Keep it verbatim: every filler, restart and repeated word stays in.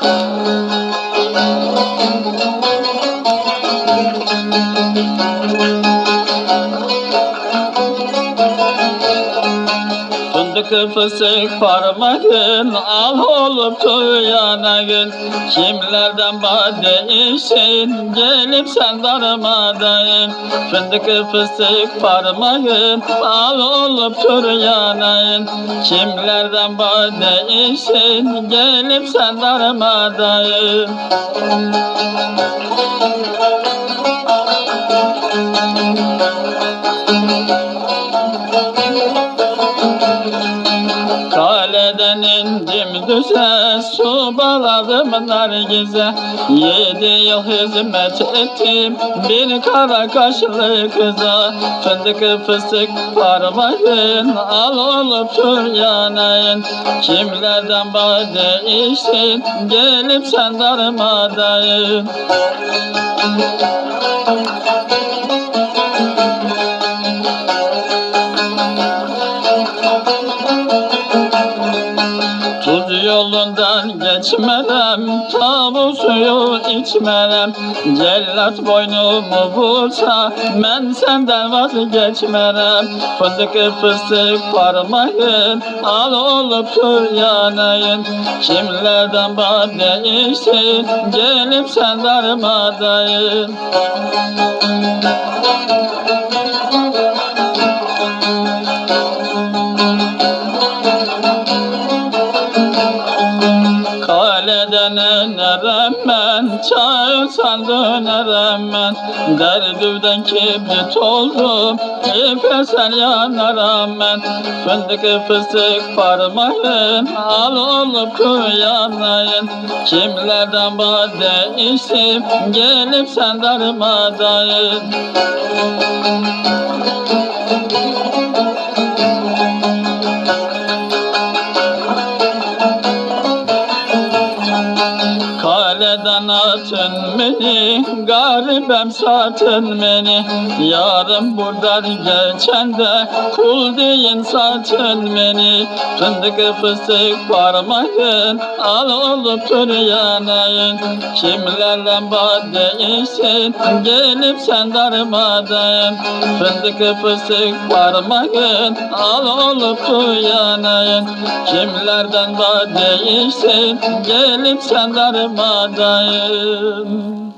Fındık fıstık parmağın al oluptu yanağın. Kimlerden bade işin gelip sen darmadayın. Fındık fıstık parmağın al oluptu yanağın. Kimlerden bade işin gelip sen darmadayın. Kaleden indim düze, su baladım nargize. Yedi yıl hizmet ettim bir kara kaşlı kıza. Fındık fıstık parmağın al oluptur yanağın. Kimlerden bade içtin gelip sen darmadayın. Tuz yolundan geçmem, tabu suyu içmem. Cellat boynumu vursa, ben senden vazgeçmem. Fındık fıstık parmağın, al oluptur yanağın. Kimlerden bade içtin, gelip sen darmadayın. Kaleden inerim ben, çağırsan dönerim ben. Derdüden kibrit oldum, İpesen yanarım ben. Fındık fıstık parmağın, al olup yanayın. Kimlerden bade içtim, gelip sen darmadayın. Kaleden atın beni, garibem satın beni. Yarın buradan geçen de kul deyin satın beni. Fındık fıstık parmağın, al oluptur yanayın. Kimlerle bade içsin, gelip sen darmadayın. Fındık fıstık parmağın, al oluptur yanayın. Kimlerden bade içsin, gelip sen darmadayın.